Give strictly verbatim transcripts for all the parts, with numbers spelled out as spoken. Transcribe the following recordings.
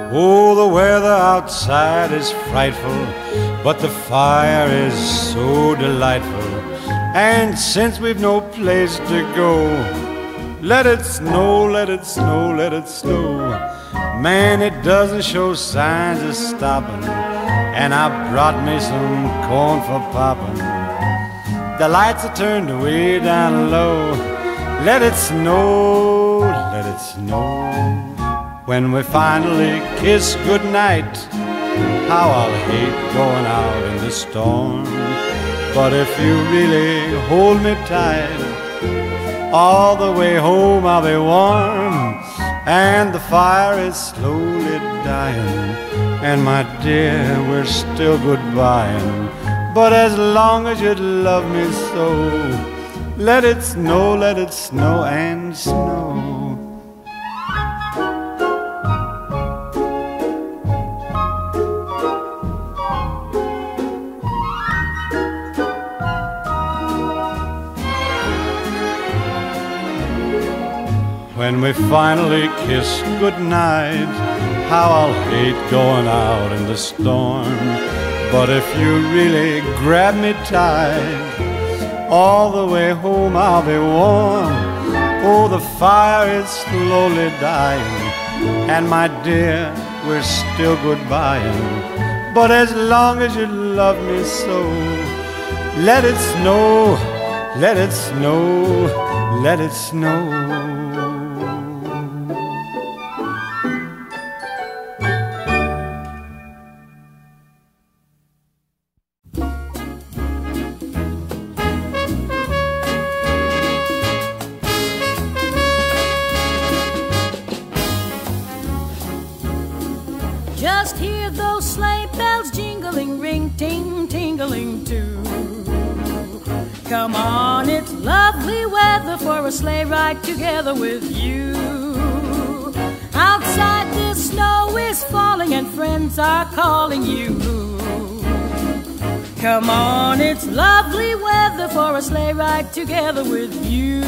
Oh, the weather outside is frightful, but the fire is so delightful. And since we've no place to go, let it snow, let it snow, let it snow. Man, it doesn't show signs of stopping, and I brought me some corn for popping. The lights are turned way down low. Let it snow, let it snow. When we finally kiss goodnight, how I'll hate going out in the storm. But if you really hold me tight, all the way home I'll be warm. And the fire is slowly dying, and my dear, we're still goodbying. But as long as you love me so, let it snow, let it snow and snow. When we finally kiss goodnight, how I'll hate going out in the storm. But if you really grab me tight, all the way home I'll be warm. Oh, the fire is slowly dying, and my dear, we're still goodbying. But as long as you love me so, let it snow, let it snow, let it snow. Just hear those sleigh bells jingling, ring, ting, tingling too. Come on, it's lovely weather for a sleigh ride together with you. Outside the snow is falling and friends are calling you. Come on, it's lovely weather for a sleigh ride together with you.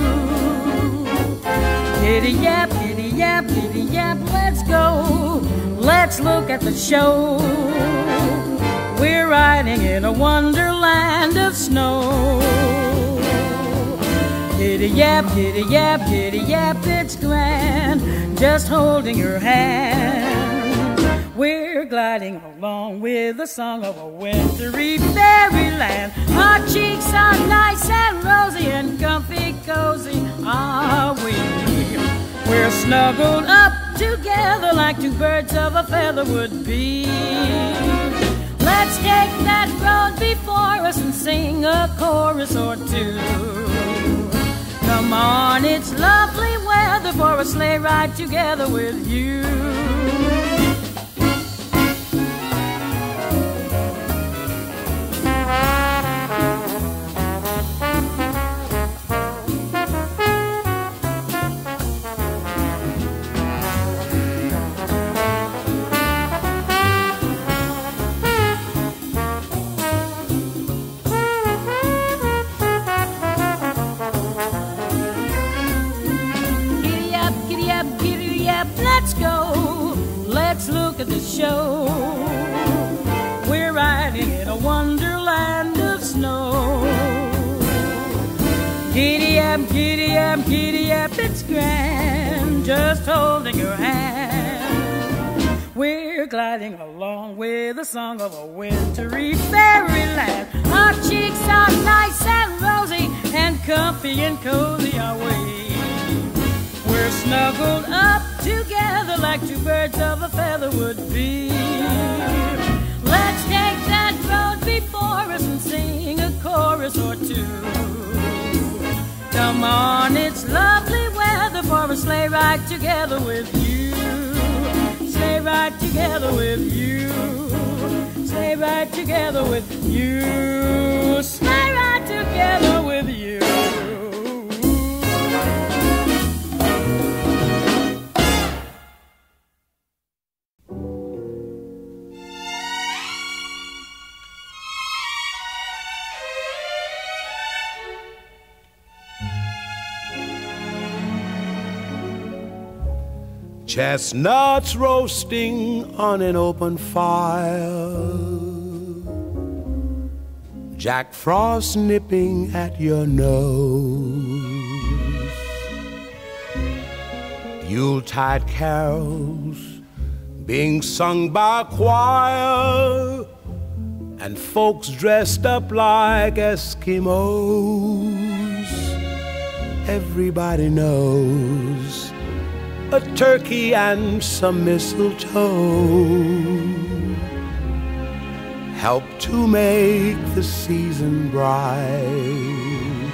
Giddy yap, giddy yap, giddy yap, let's go. Let's look at the show. We're riding in a wonderland of snow. Giddy yap, giddy yap, giddy yap, it's grand, just holding your hand. We're gliding along with the song of a wintry fairyland. Our cheeks are nice and rosy and comfy cozy are we. We're snuggled up together like two birds of a feather would be. Let's take that road before us and sing a chorus or two. Come on, it's lovely weather for a sleigh ride together with you. Let's go, let's look at the show. We're riding in a wonderland of snow. Giddy up, giddy up, giddy up, it's grand, just holding your hand. We're gliding along with the song of a wintry fairyland. Our cheeks are nice and rosy, and comfy and cozy are we. We're snuggled up together like two birds of a feather would be. Let's take that road before us and sing a chorus or two. Come on, it's lovely weather for a sleigh ride together with you. Sleigh ride together with you. Sleigh ride together with you. Sleigh ride together with you. chestnuts roasting on an open fire, Jack Frost nipping at your nose, Yuletide carols being sung by a choir, and folks dressed up like Eskimos. Everybody knows a turkey and some mistletoe help to make the season bright.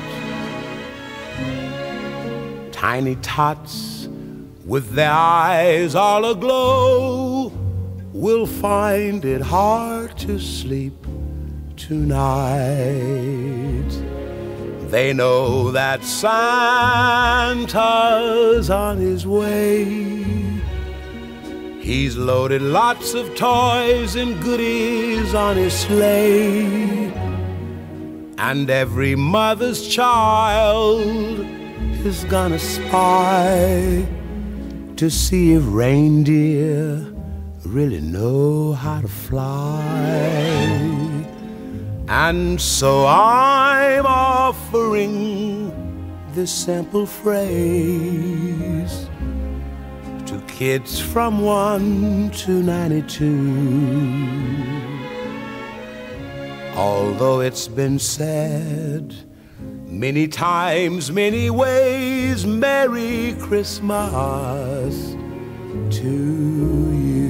Tiny tots with their eyes all aglow will find it hard to sleep tonight. They know that Santa's on his way. He's loaded lots of toys and goodies on his sleigh, and every mother's child is gonna spy to see if reindeer really know how to fly. And so I'm offering this simple phrase to kids from one to ninety-two. Although it's been said many times, many ways, Merry Christmas to you.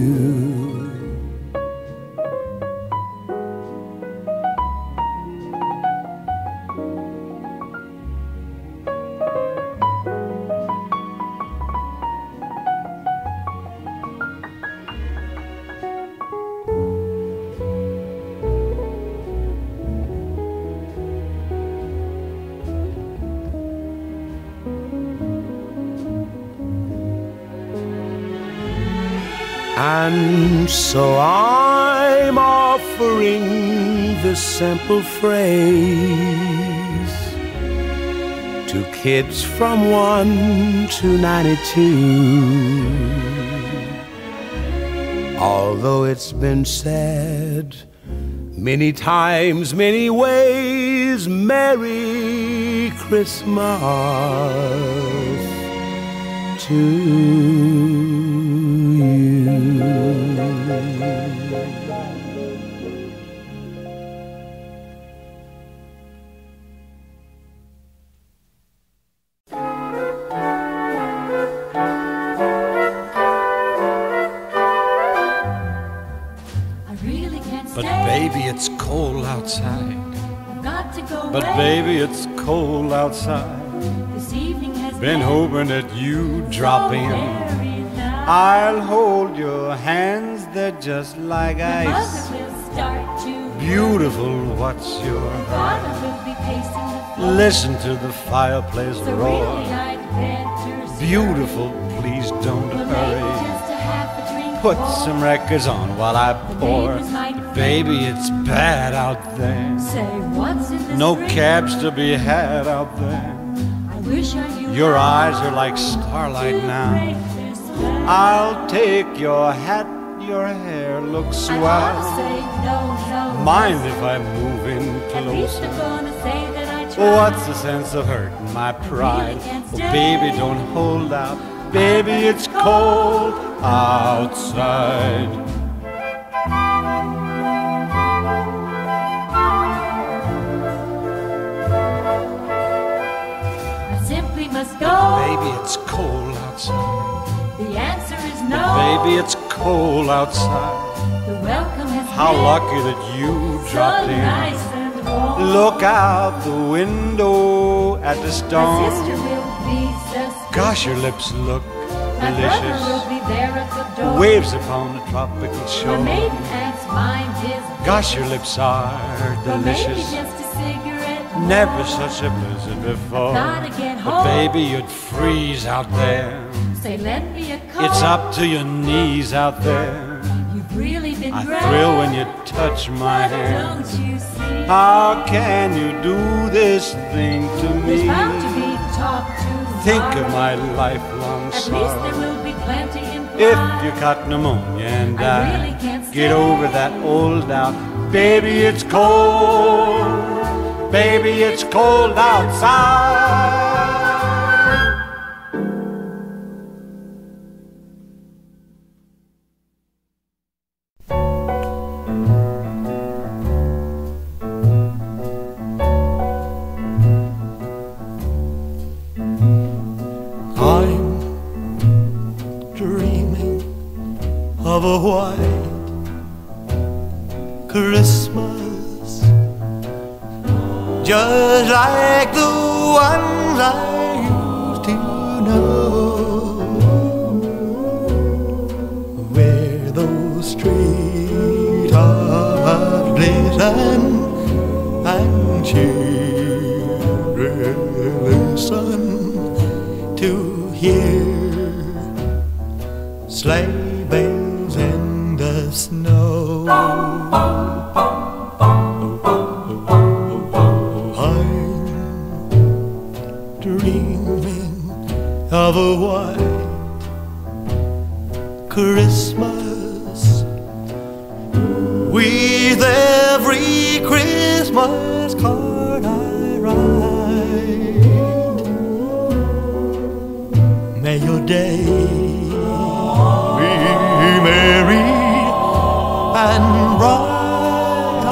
And so I'm offering this simple phrase to kids from one to ninety-two. Although it's been said many times, many ways, Merry Christmas to you. But baby, it's cold outside. Got to go But baby, it's cold outside. This evening has Been hoping that you drop in. I'll hold your hands, they're just like ice. Mother will start to Beautiful, what's your Father hurry? will be pacing the floor. Listen to the fireplace So roar. really I'd better Beautiful, please don't Well, maybe hurry. just a half a drink Put more. some records on while I pour. neighbors might Baby, it's bad out there. Say what's in this No drink? cabs to be had out there. I wish I knew Your how eyes are like starlight to now. break this spell. I'll take your hat, your hair looks I wanna swell. say no, no. Mind if I move in At least closer? I'm gonna say that I tried. What's the sense of hurting my pride? can't Oh, stay. baby, don't hold out. Baby, it's cold outside. I simply must go. Baby, it's cold outside. The answer is no. Baby, it's cold outside. The welcome has How been lucky that you so dropped in. nice and warm. Look out the window at the My storm. sister will be suspicious. Gosh, your lips look My brother delicious. will be there at the door. Waves upon the tropical My shore. maiden aunt's mind is Gosh, your lips are But maybe delicious. just a cigarette Never more. such a blizzard before. Gotta get But home. baby, you'd freeze out there. Say, lend me a coat. It's up to your knees out there. You've really been I great. thrill when you touch my But hand. don't you see? How can you do this thing to There's me? bound to be talk to Think of tomorrow. my lifelong At least there sorrow. will be plenty in If you caught pneumonia and I died, really can't stand get over that old doubt. Baby, it's cold. Baby, it's cold outside. Of a white Christmas, just like the ones I used to know, where those treetops glisten and children listen to hear sleigh bells in the snow. I'm dreaming of a white Christmas, with every Christmas card I write. May your day be merry and bright,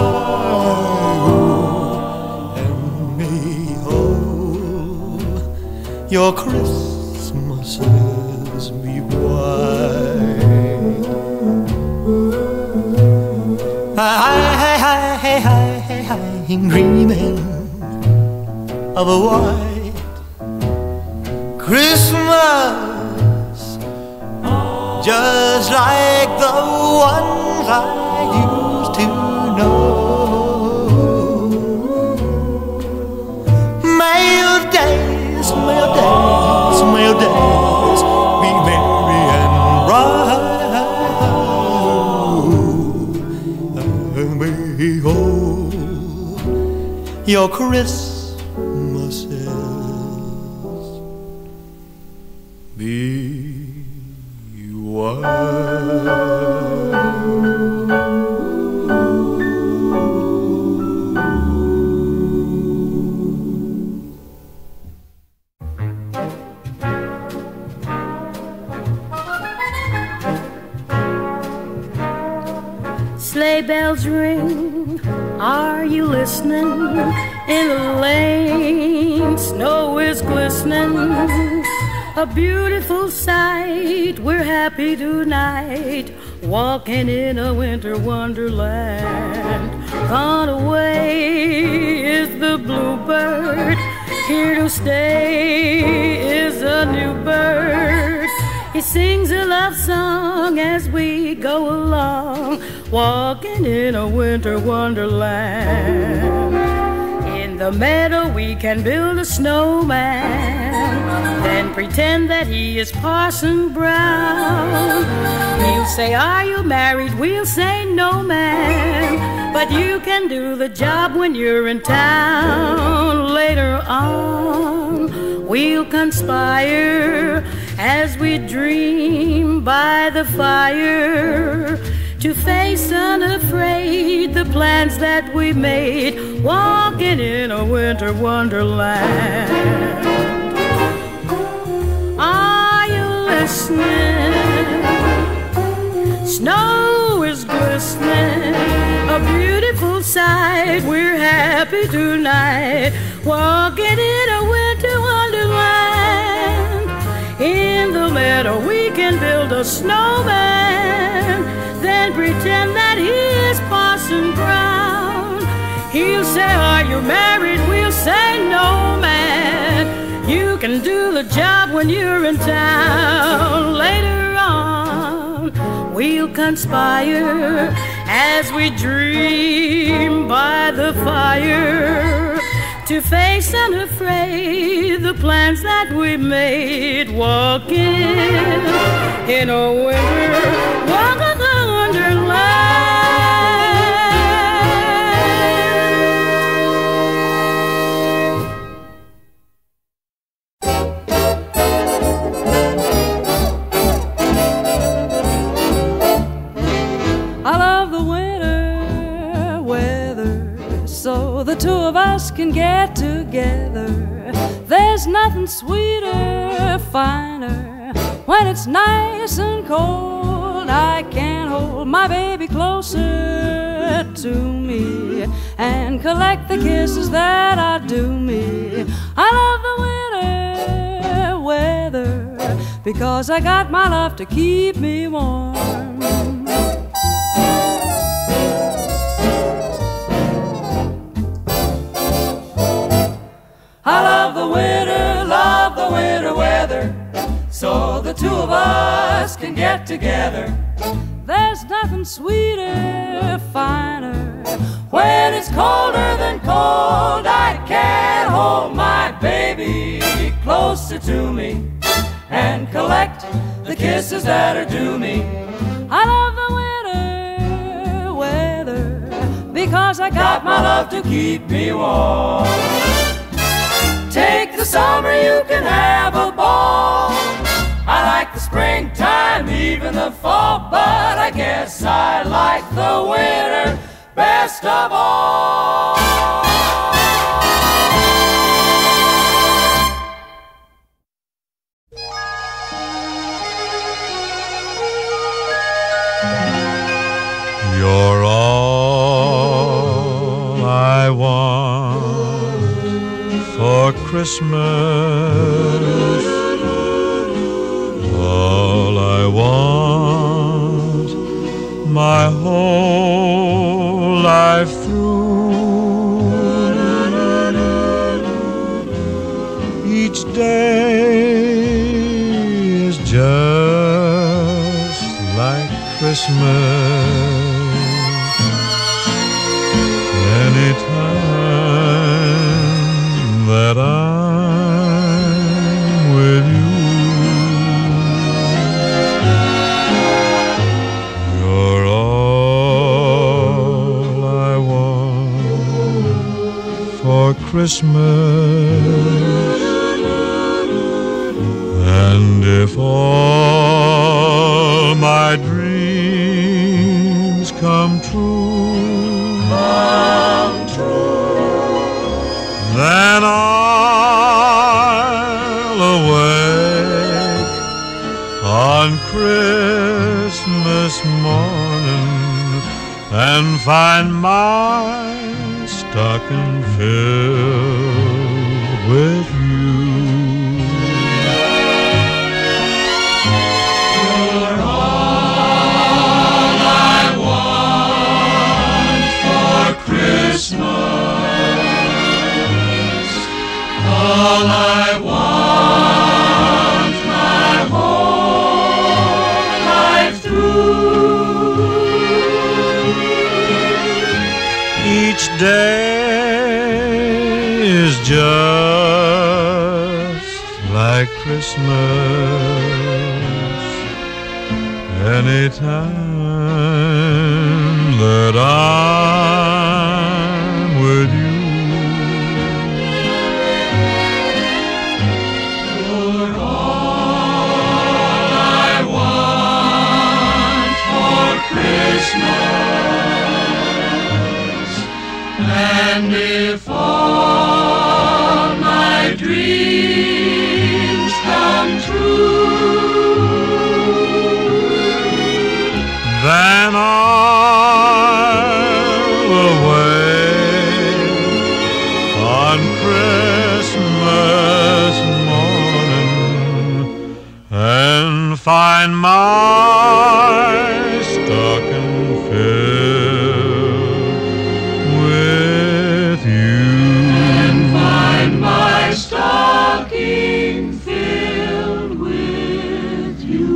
and may all your Christmases be white. I'm dreaming of a white Christmas, just like the ones I used to know. May your days, may your days, may your days be merry and bright, and may all your Christmases be Sleigh bells ring, are you listening? In the lane, snow is glistening. A beautiful sight, we're happy tonight, walking in a winter wonderland. Gone away is the bluebird, here to stay is a new bird. He sings a love song as we go along, walking in a winter wonderland. In the meadow we can build a snowman, then pretend that he is Parson Brown. He'll say, are you married? We'll say, no, man. But you can do the job when you're in town. Later on, we'll conspire as we dream by the fire, to face unafraid the plans that we made, walking in a winter wonderland. Are you listening? Snow is glistening, a beautiful sight. We're happy tonight, walking in a winter wonderland. In the meadow we can build a snowman, then pretend that he is Parson Brown. He'll say, are you married? We'll say, no, man. You can do the job when you're in town. Later on, we'll conspire as we dream by the fire, to face unafraid the plans that we made, walking in a winter wonderland. us can get together. There's nothing sweeter, finer. When it's nice and cold, I can hold my baby closer to me and collect the kisses that are due me. I love the winter weather because I got my love to keep me warm. I love the winter, love the winter weather, so the two of us can get together. There's nothing sweeter, finer. When it's colder than cold, I can hold my baby closer to me and collect the kisses that are due me. I love the winter weather because I got my love to keep me warm. Take the summer, you can have a ball. I like the springtime, even the fall, but I guess I like the winter best of all. You're all I want for Christmas, all I want my whole life through. Each day is just like Christmas. Anytime that I'm with you, you're all I want for Christmas. And if all my dreams come true, come true, then I'll awake on Christmas morning and find my stocking filled with you. You're all I want for Christmas, all I want my whole life through. Each day is just like Christmas. Anytime that I'm with you, you're all I want for Christmas. And if all my dreams come true, then I'll awake on Christmas morning and find my stocking filled with you. And find my stocking filled with you.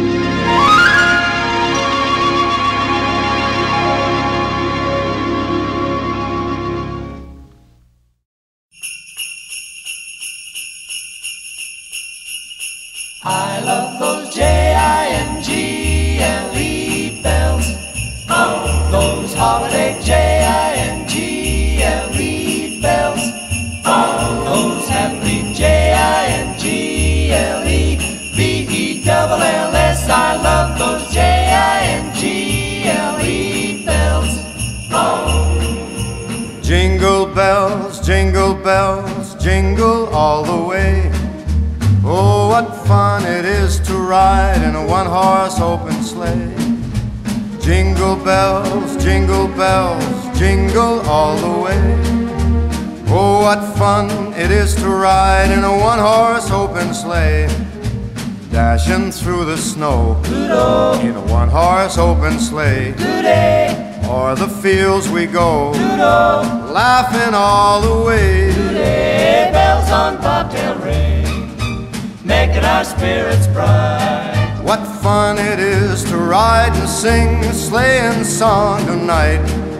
I love those J I N G L E bells. Oh, those holiday J I N G L E bells. Oh, those happy J I N G L E B E double L S. I love those J I N G L E bells. Oh, Jingle bells, jingle bells, jingle all the way. Oh, what fun it is to ride in a one-horse open sleigh. Jingle bells, jingle bells, jingle all the way. Oh, what fun it is to ride in a one-horse open sleigh. Dashing through the snow Doodle. in a one-horse open sleigh. Today, O'er the fields we go, doodle, laughing all the way. today, bells on bobtail ring, making our spirits bright. What fun it is to ride and sing a sleighing song tonight.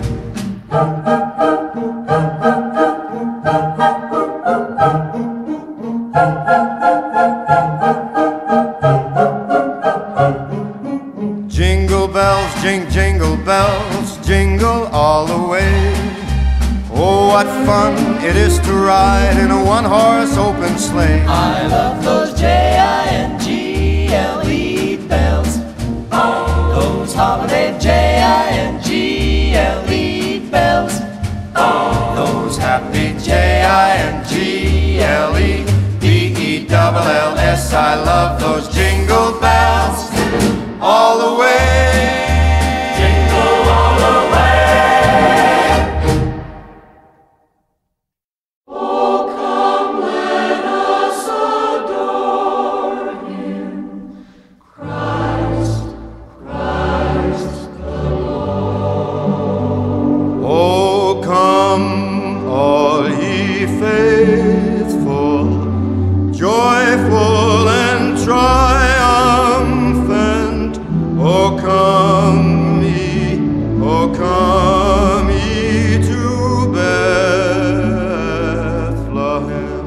Jingle bells, jing, jingle bells, jingle all the way. Oh, what fun it is to ride in a one-horse open sleigh. I love those J I N G L E bells, those holiday J I N G L E bells, Those happy J I N G L E B E L L S. I love those jingle bells all the way. Jingle all the way. Oh, come let us adore Him, Christ, Christ the Lord. Oh, come all ye faithful, joyful and triumphant. Oh, come ye, oh, come ye to Bethlehem.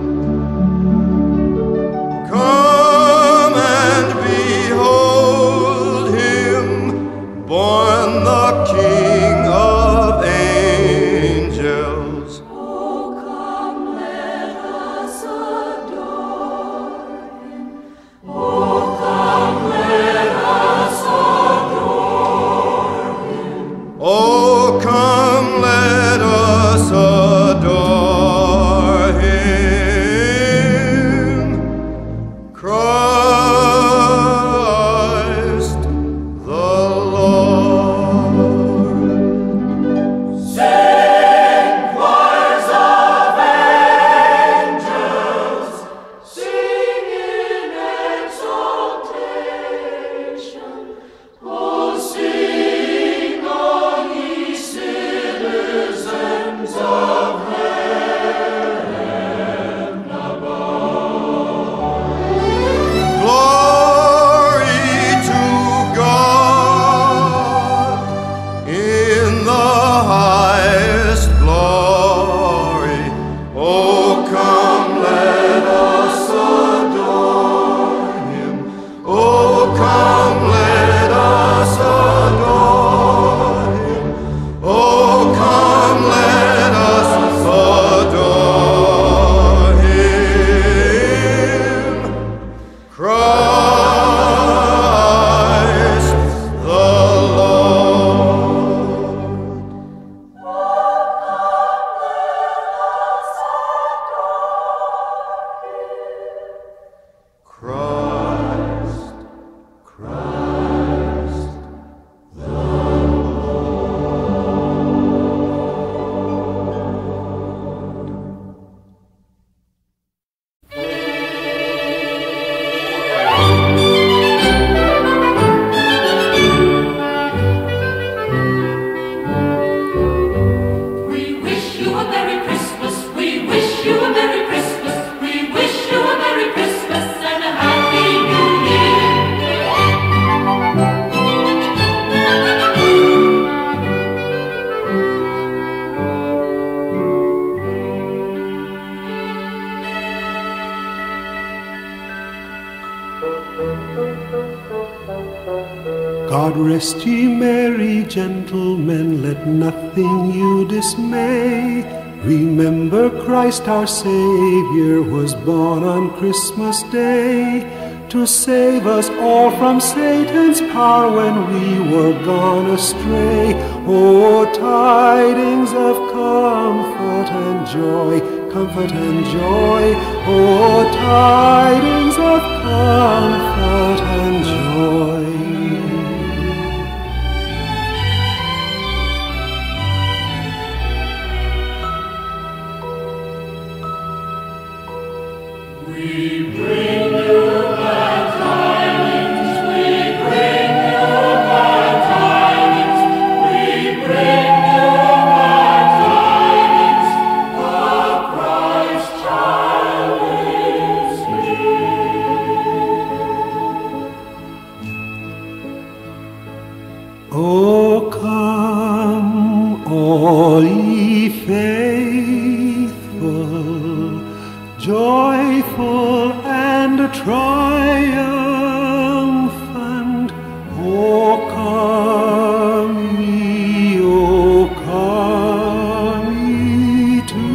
Come and behold Him, born the King of angels. Oh, come let us adore Him. Oh, come let us adore Him. Oh, come let us adore Him, Christ the Lord. Sing choirs of angels, sing in exaltation. Oh, sing all ye citizens of heaven above. Glory to God in the highest glory. Oh, come let us adore Him. Oh, come let us adore Him. Oh, come let us adore Him, Christ the Lord. Christ, Christ the We wish you a Merry Christmas. We wish you a Merry Christmas. We wish you a Merry Christmas and a Happy New Year. God rest ye merry gentlemen, let nothing you dismay. Remember Christ our Savior was born on Christmas Day. to save us all from Satan's power when we were gone astray. Oh, tidings of comfort and joy, comfort and joy. Oh, tidings of comfort and joy. We bring you glad tidings, we bring you glad tidings, we bring you glad tidings, the Christ child is here. Oh, come, all ye faithful, joyful and triumphant. Oh, come ye, oh, come ye to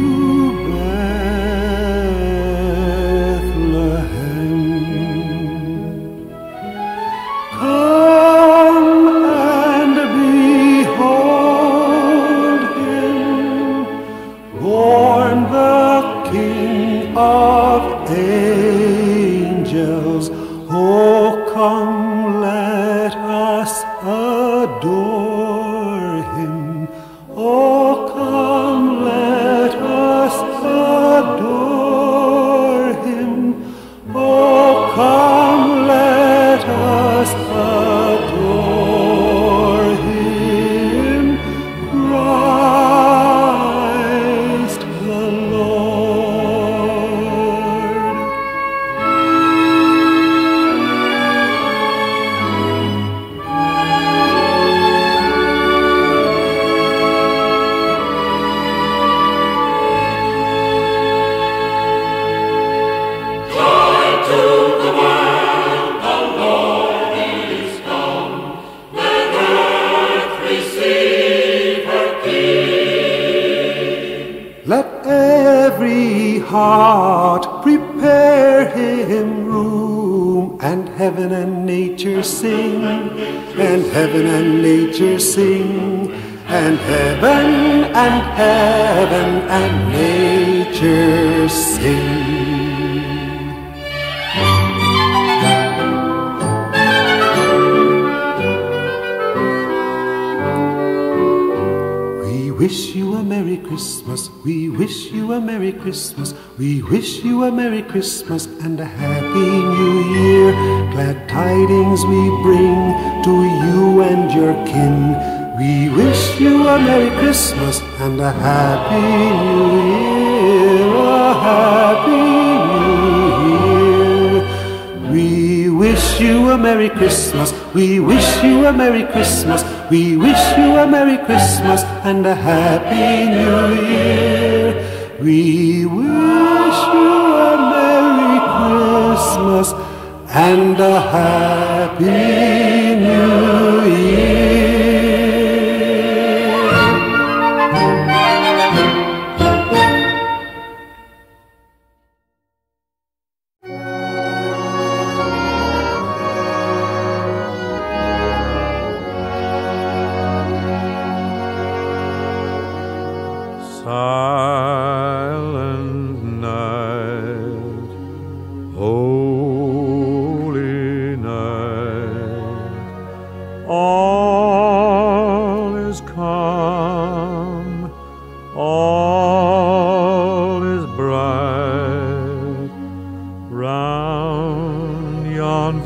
Bethlehem. Come and behold him, born the King of angels. Oh, come, let us adore him. Oh, come, let us adore him. Oh, come, let us adore him, Christ the Lord. Joy to the world, the Lord is come. Let earth receive her King. Let every heart prepare him room, and heaven and nature sing, and heaven and nature sing, and heaven and heaven and nature sing. We wish you a Merry Christmas, we wish you a Merry Christmas, we wish you a Merry Christmas and a Happy New Year. Glad tidings we bring to you and your kin. We wish you a Merry Christmas and a Happy New Year, a Happy New Year. We wish you a Merry Christmas, we wish you a Merry Christmas, we wish you a Merry Christmas and a Happy New Year. We wish you a Merry Christmas and a Happy New Year. Silent night, holy night, all is calm, all is bright, round yon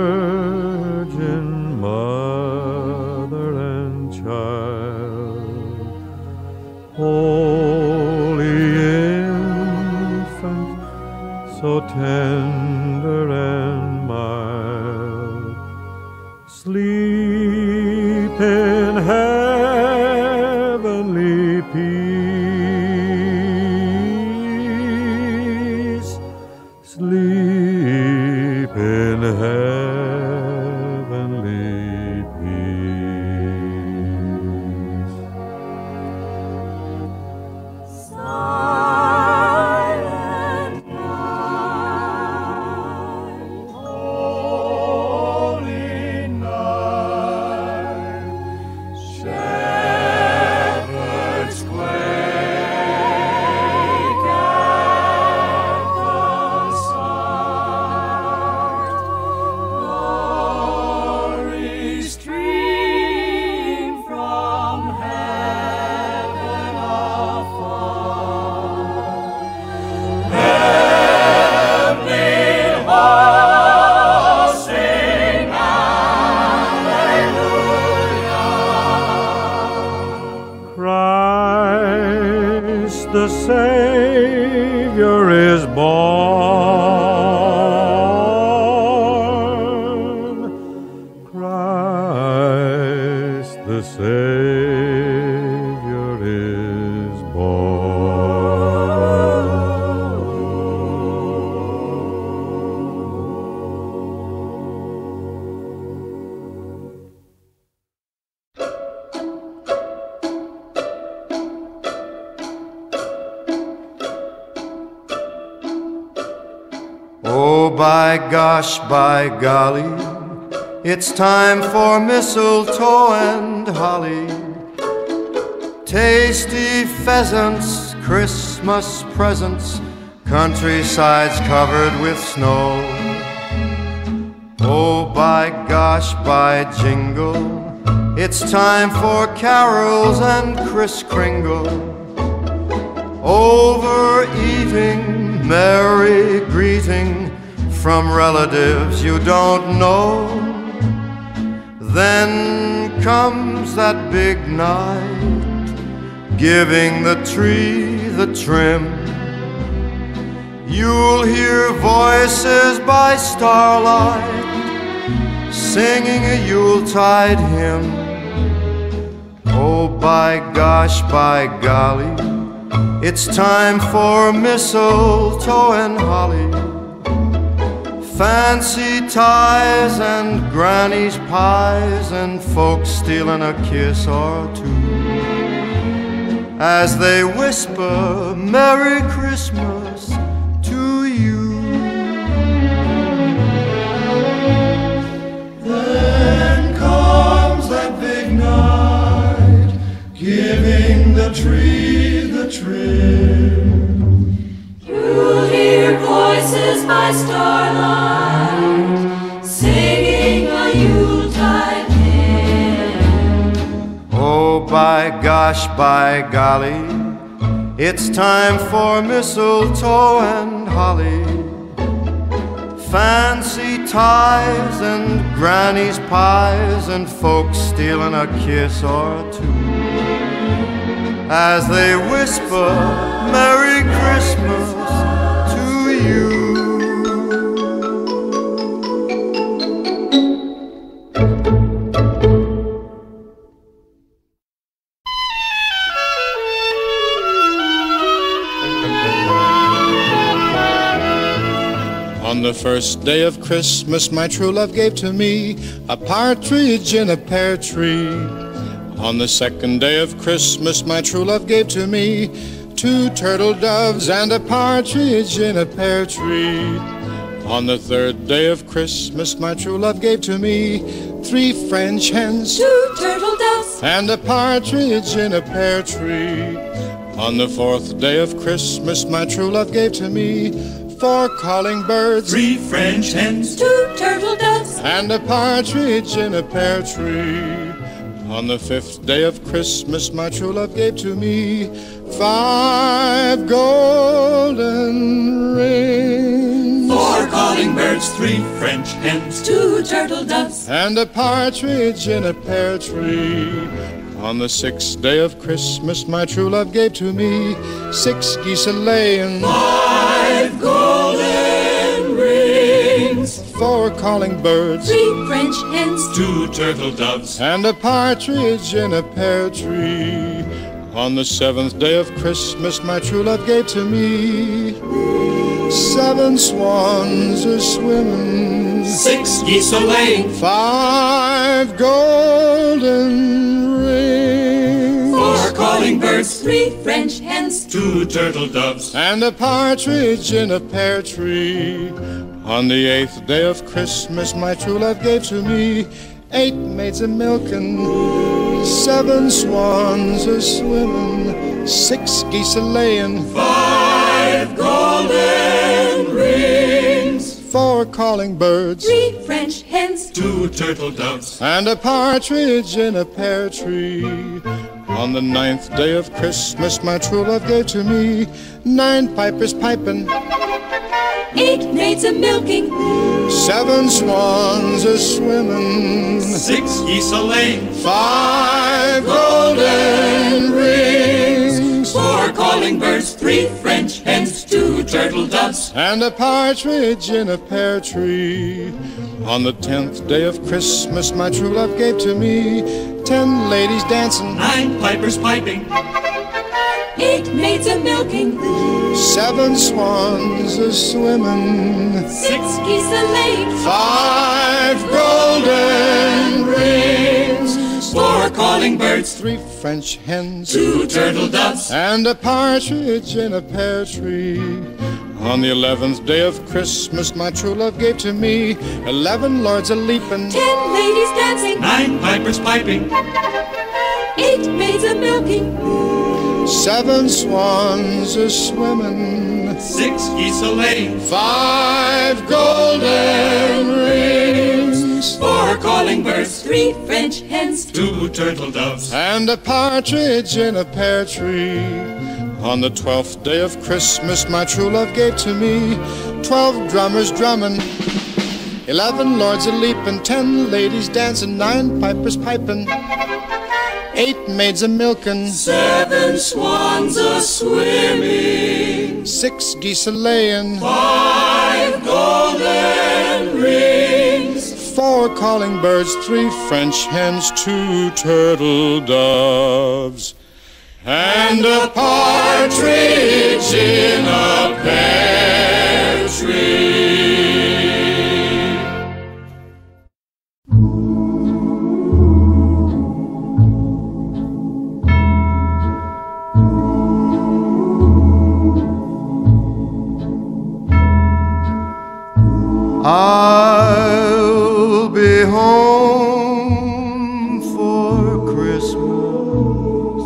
virgin mother and child. Holy infant, so tender and mild, sleep in heavenly peace, sleep in heavenly peace. Silent night, Oh, by gosh, by golly, it's time for mistletoe and holly. Tasty pheasants, Christmas presents, countrysides covered with snow. Oh, by gosh, by jingle, it's time for carols and Kris Kringle. Overeating, merry greeting from relatives you don't know. Then comes that big night, giving the tree the trim. You'll hear voices by starlight singing a Yuletide hymn. Oh, by gosh, by golly, it's time for mistletoe and holly. Fancy ties and granny's pies and folks stealing a kiss or two as they whisper Merry Christmas to you. Then comes that big night, giving the tree the trim. You'll hear voices by starlight singing a Yuletide hymn. Oh, by gosh, by golly, it's time for mistletoe and holly. Fancy ties and granny's pies and folks stealing a kiss or two as they whisper Merry Christmas to you. On the first day of Christmas, my true love gave to me a partridge in a pear tree. On the second day of Christmas, my true love gave to me two turtle doves and a partridge in a pear tree. On the third day of Christmas, my true love gave to me three French hens, Two turtle doves and a partridge in a pear tree. On the fourth day of Christmas, my true love gave to me four calling birds, Three French hens, Two turtle doves and a partridge in a pear tree. On the fifth day of Christmas, my true love gave to me five golden rings, four calling birds, three French hens, Two turtle doves and a partridge in a pear tree. On the sixth day of Christmas, my true love gave to me six geese a-laying, Five golden rings four calling birds, Three French hens two turtle doves, and a partridge in a pear tree. On the seventh day of Christmas, my true love gave to me seven swans a-swimming, six geese a-laying, five golden rings, four calling birds, Three French hens two turtle doves, and a partridge in a pear tree. On the eighth day of Christmas, my true love gave to me eight maids a-milking, seven swans a-swimming, six geese a-laying, five golden rings, four calling birds, Three French hens two turtle doves, and a partridge in a pear tree. On the ninth day of Christmas, my true love gave to me nine pipers piping, Eight maids a-milking seven swans a-swimming, six geese a-laying, five golden rings, four calling birds, three French hens, two turtle doves, and a partridge in a pear tree. On the tenth day of Christmas, my true love gave to me ten ladies dancing, nine pipers piping, Eight maids a-milking seven swans a-swimming, Six geese a-laying five golden rings, four calling birds, three French hens, two turtle doves, and a partridge in a pear tree. On the eleventh day of Christmas, my true love gave to me eleven lords a-leaping, Ten ladies dancing, Nine pipers piping, eight maids a-milking, seven swans a-swimming, six geese a-laying, five golden rings, four calling birds, three French hens, two turtle doves, and a partridge in a pear tree. On the twelfth day of Christmas, my true love gave to me twelve drummers drumming, eleven lords a-leaping, ten ladies dancing, nine pipers piping, eight maids a-milking, seven swans a-swimming, six geese a-laying, five golden rings, four calling birds, three French hens, two turtle doves, and a partridge in a pear tree. I'll be home for Christmas.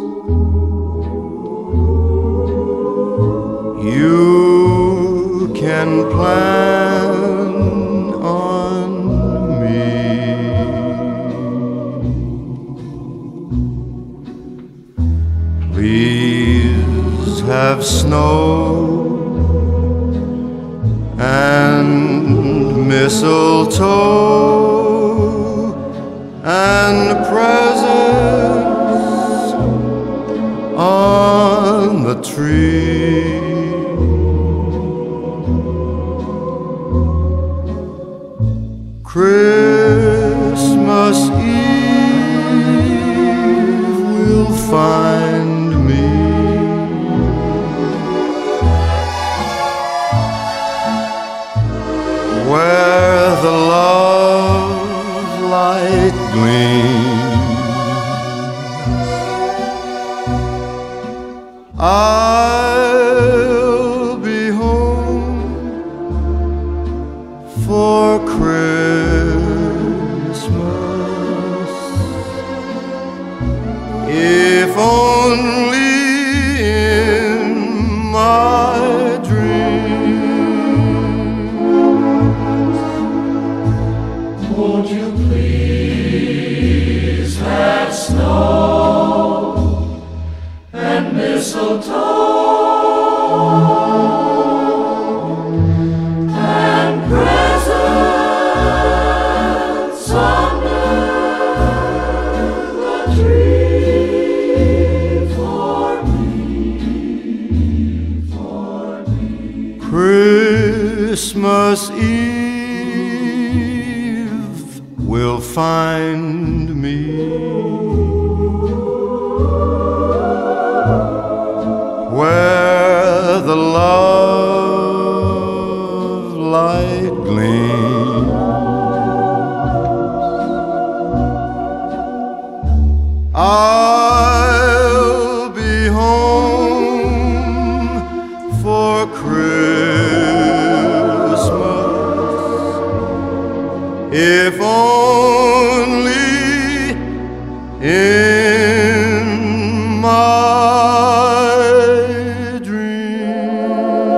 You can plan on me. Please have snow and mistletoe and presents on the tree. Christmas Eve will find me where the love light gleams. I'll be home for Christmas, if only in my dreams. Won't you please have snow and mistletoe and presents under the tree for me, for me. Christmas Eve will find me where the love light gleams. I'll be home for Christmas, if only in my dreams.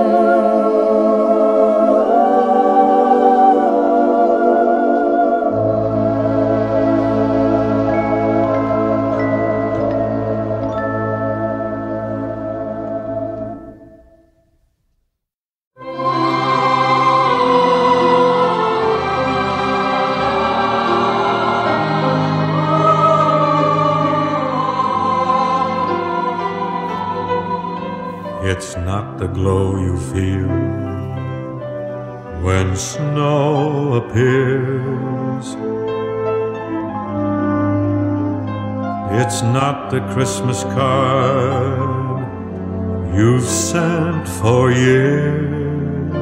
It's not the glow you feel when snow appears. It's not the Christmas card you've sent for years.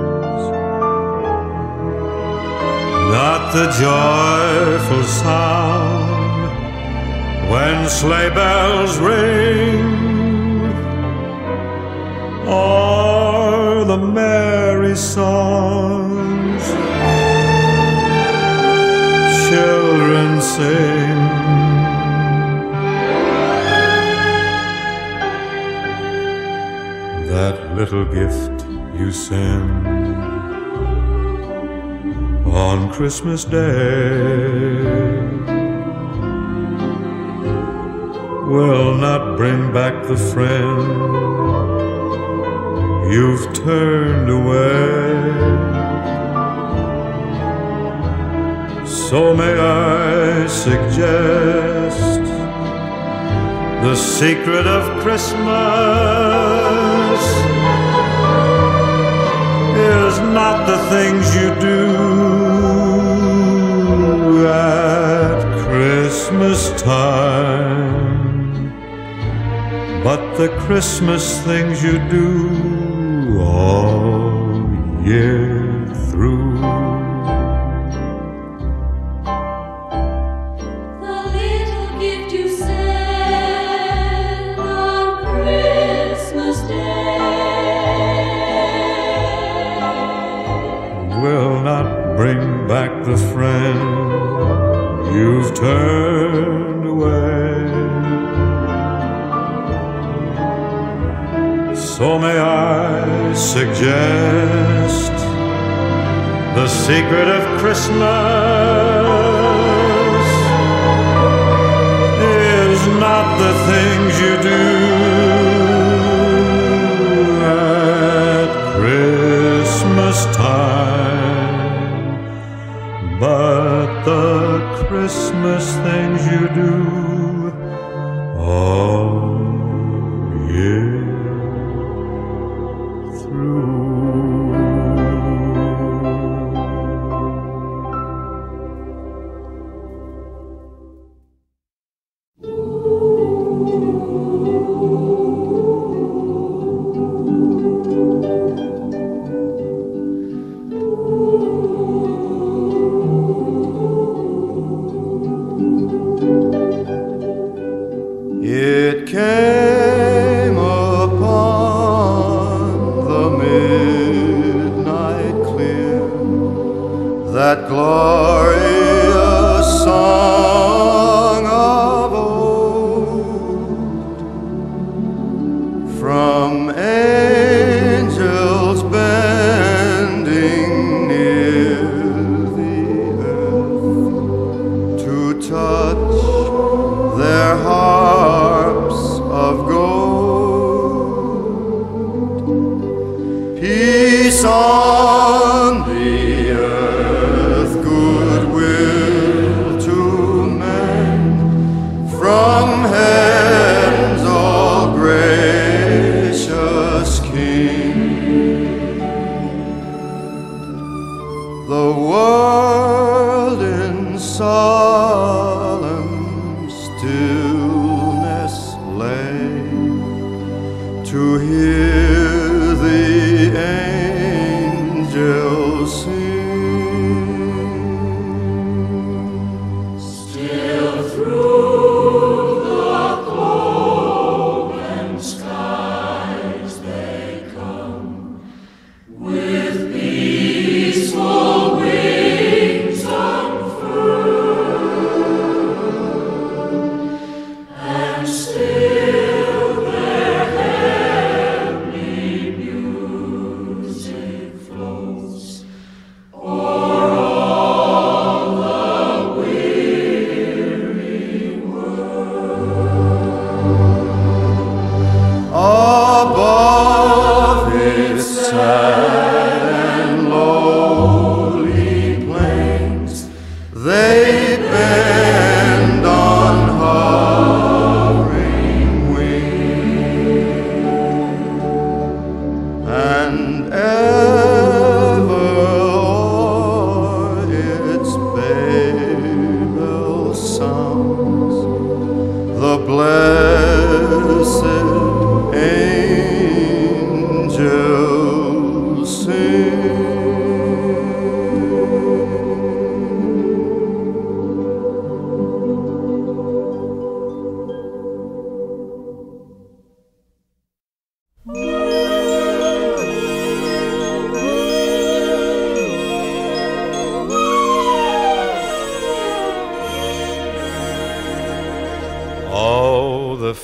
Not the joyful sound when sleigh bells ring, or the merry songs children sing. That little gift you send on Christmas Day will not bring back the friend you've turned away. So may I suggest the secret of Christmas is not the things you do at Christmas time, but the Christmas things you do all year through. The little gift you send on Christmas Day will not bring back the friend you've turned away. So may I suggest the secret of Christmas is not the things you do at Christmas time, but the Christmas things you do all year through. It came upon the midnight clear, that glorious song of old, from angels bending near the earth to touch their harps of gold. Peace on the earth, goodwill to men, from heaven's all gracious King. The world in solemn stillness lay to hear the angels sing. Still through the cloven skies they come with peaceful wings unfurled, and still their heavenly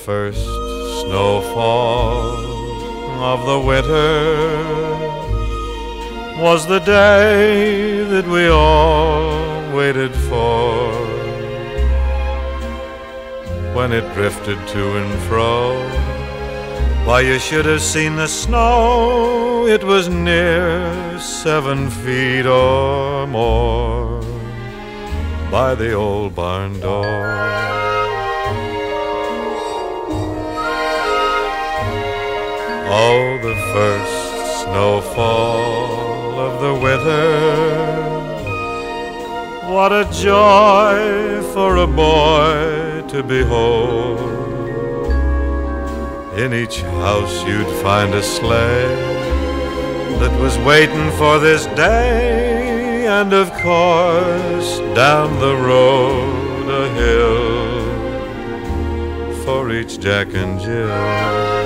first snowfall of the winter was the day that we all waited for, when it drifted to and fro. Why, you should have seen the snow. It was near seven feet or more by the old barn door. Oh, the first snowfall of the winter, what a joy for a boy to behold. In each house you'd find a sleigh that was waiting for this day, and of course down the road a hill for each Jack and Jill.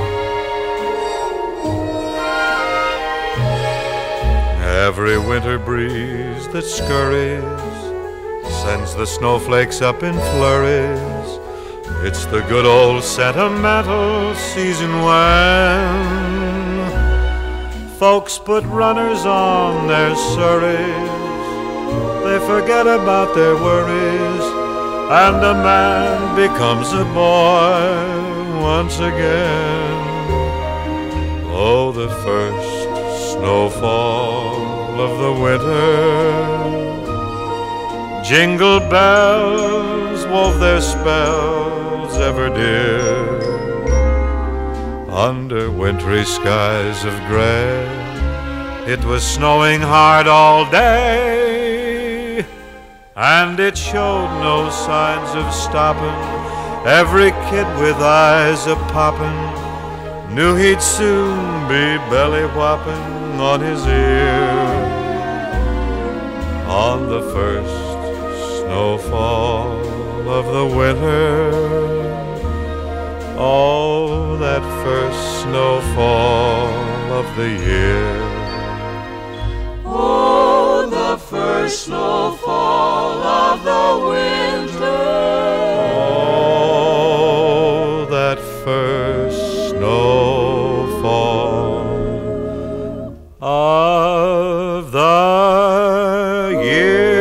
Every winter breeze that scurries sends the snowflakes up in flurries. It's the good old sentimental season when folks put runners on their surreys. They forget about their worries, and a man becomes a boy once again. Oh, the first snowfall of the winter, jingle bells wove their spells ever dear under wintry skies of gray. It was snowing hard all day, and it showed no signs of stopping. Every kid with eyes a-poppin' knew he'd soon be belly-whopping on his ear on the first snowfall of the winter. Oh, that first snowfall of the year. Oh, the first snowfall of the winter. Oh, that first snowfall of the year.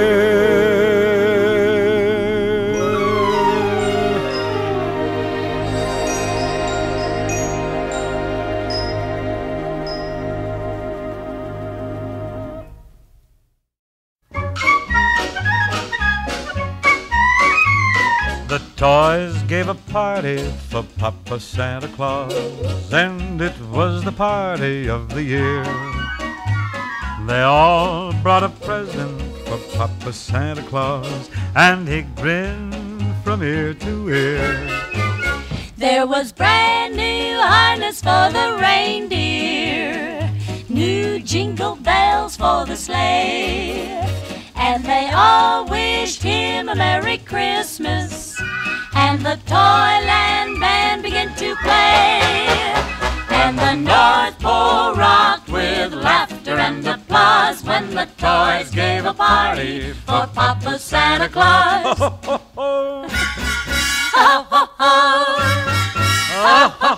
The toys gave a party for Papa Santa Claus, and it was the party of the year. They all brought a present for Papa Santa Claus, and he grinned from ear to ear. There was brand new harness for the reindeer, new jingle bells for the sleigh, and they all wished him a Merry Christmas. And the Toyland Band began to play, and the North Pole rocked with laughter and applause when the toys gave a party for Papa Santa Claus. Ho, ho, ho. Ho, ho, ho. Ho, ho,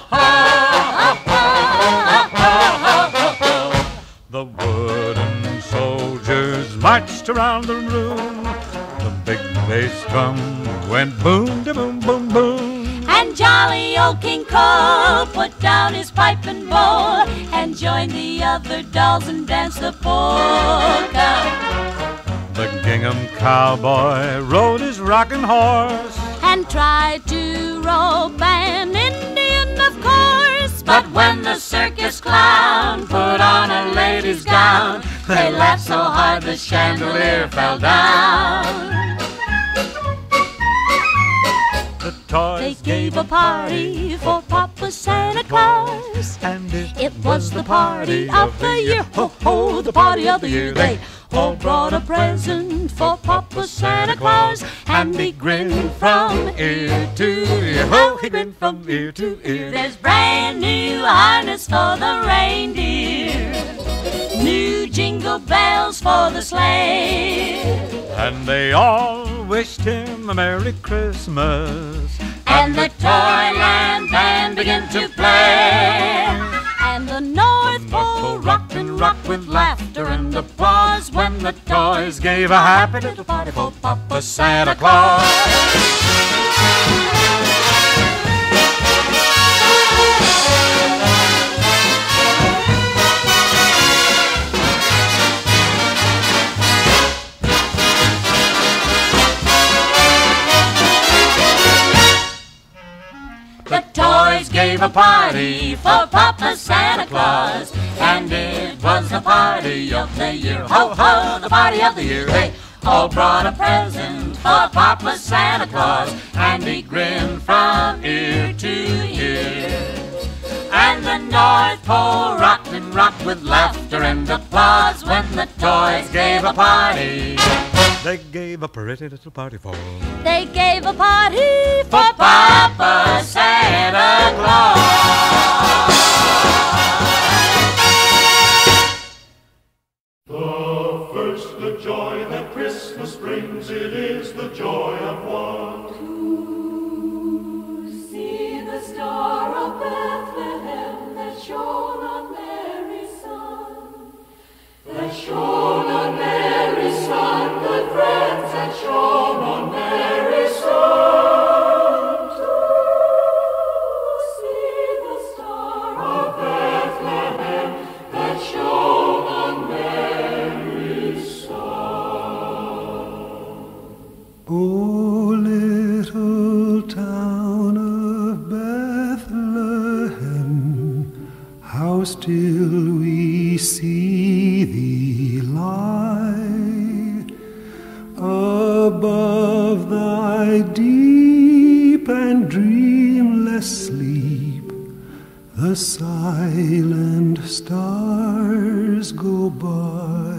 ho. The wooden soldiers marched around the room. The big bass drum went boom, da boom, boom, boom. And jolly old King Cole put down his pipe and bowl and joined the other dolls and danced the polka. The gingham cowboy rode his rocking horse and tried to rope an Indian, of course. But when the circus clown put on a lady's gown, they laughed so hard the chandelier fell down. The toys They gave a party for Papa Santa Claus, and it, it was the party of the year. Ho, ho, the party of the year. They all brought a present for Papa Santa Claus, and he grinned from ear to ear. Ho, he grinned from ear to ear. There's brand new harness for the reindeer, new jingle bells for the sleigh, and they all wished him a Merry Christmas. and the Toyland Band began to play. And the North Pole rocked and rocked with laughter and applause when the toys gave a happy little party for Papa Santa Claus. The toys gave a party for Papa Santa Claus, and it was the party of the year. Ho, ho, the party of the year. They all brought a present for Papa Santa Claus, and he grinned from ear to ear. And the North Pole rocked and rocked with laughter and applause when the toys gave a party. They gave a pretty little party for They gave a party for Papa Santa Claus. The first good joy that Christmas brings, it is the joy of what? To see the star of Bethlehem that shone on Mary's son, that shone on Mary's son, good friends, that shone on Mary's son. To see the star of Bethlehem that shone on Mary's son. O little town of Bethlehem, how still we see thee lie above thy deep and dreamless sleep. The silent stars go by,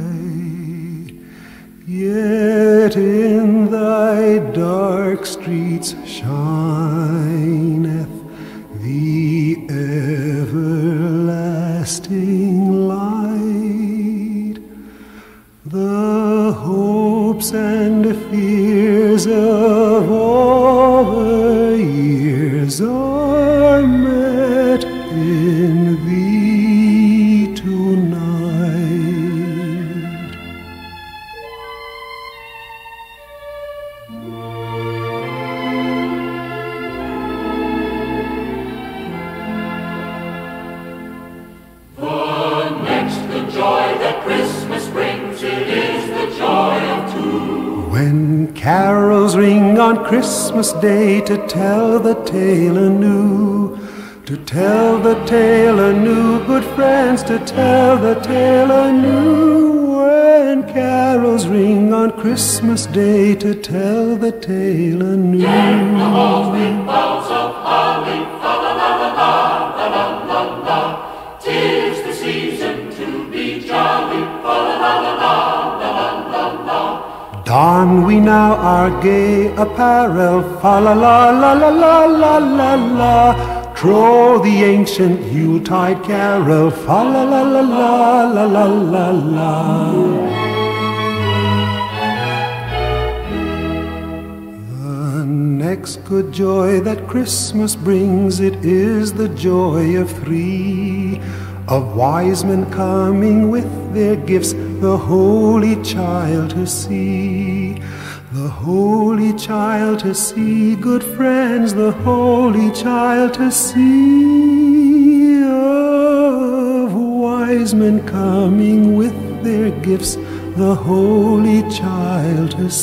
yet in thy dark streets shineth the everlasting light. The hopes and fears of all the years are met in thee tonight. The next good joy that Christmas brings, it is the joy of two. When carols ring on Christmas Day to tell the tale anew, to tell the tale anew, good friends, to tell the tale anew. When carols ring on Christmas Day to tell the tale anew. Deck the halls with boughs of holly, fa la la la la, la la la la. 'Tis the season to be jolly, fa la la la la, la la la la. Don we now our gay apparel, fa la la la la la la la la. Troll the ancient Yuletide carol, fa la la la la la la la la. The next good joy that Christmas brings, it is the joy of three, of wise men coming with their gifts, the holy child to see. The holy child to see, good friends, the holy child to see. Of wise men coming with their gifts, the holy child to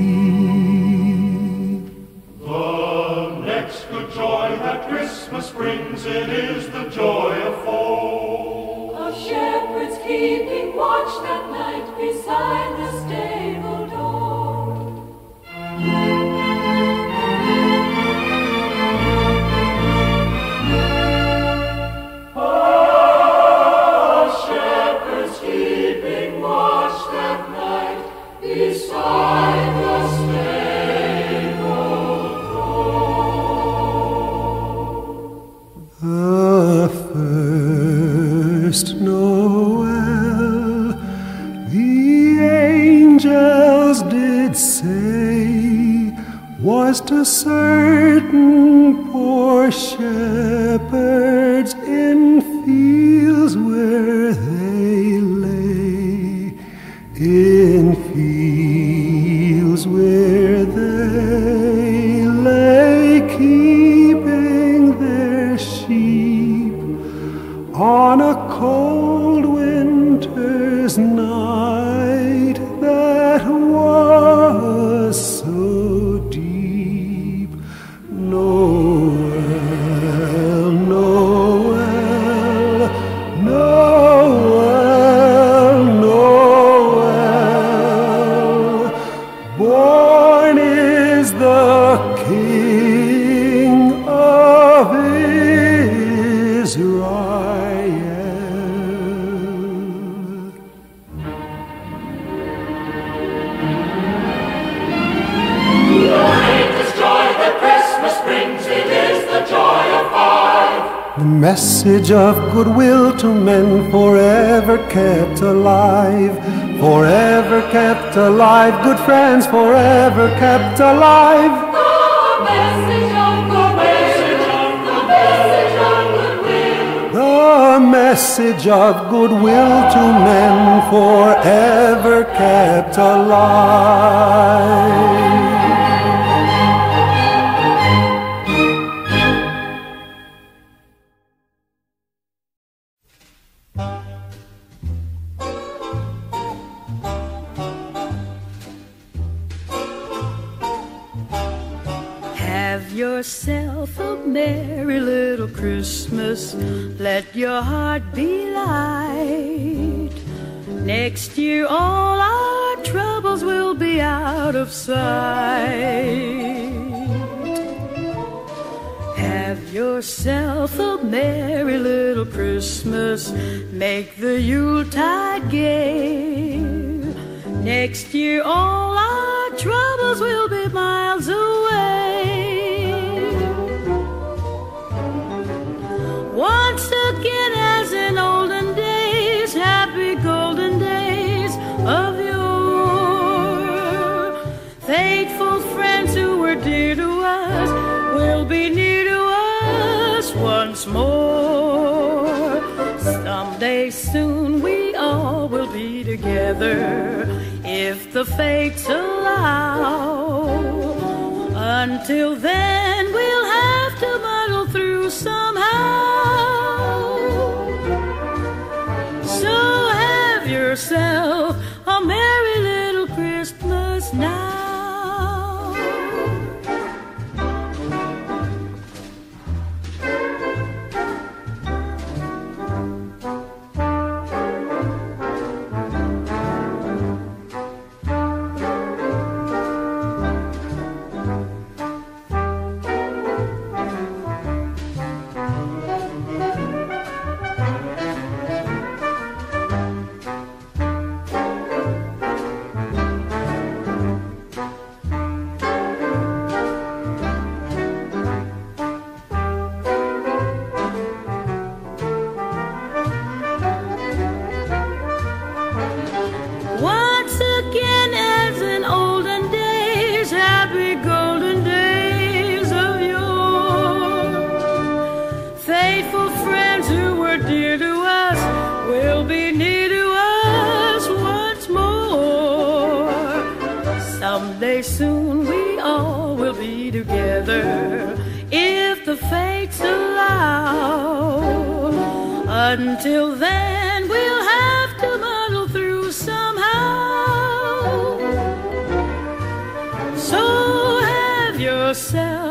see. The next good joy that Christmas brings, it is the joy of four. Of shepherds keeping watch that night beside the stable door. Oh, shepherds keeping watch that night beside the stable door. The first Noel, the angels did say, was to certain poor shepherds in fields where they lay, in fields where they lay, keeping their sheep on a cold winter's night that was so deep. Noel, Noel, Noel, Noel, born is the King of Israel. The message of goodwill to men forever kept alive, forever kept alive, good friends forever kept alive. The message of goodwill, the message of goodwill. The message of goodwill to men forever kept alive. Have yourself a merry little Christmas. Let your heart be light. Next year all our troubles will be out of sight. Have yourself a merry little Christmas. Make the Yuletide gay. Next year all our troubles will be miles away. Once again, as in olden days, happy golden days of yore, faithful friends who were dear to us will be near to us once more. Someday soon we all will be together, if the fates allow. Until then we'll have to muddle through somehow. So have yourself a merry little Christmas now. Once again, as in olden days, happy golden days of yore, faithful friends who were dear to us will be near to us once more. Someday soon we all will be together, if the fates allow. Until then we'll have to muddle through somehow. So have yourself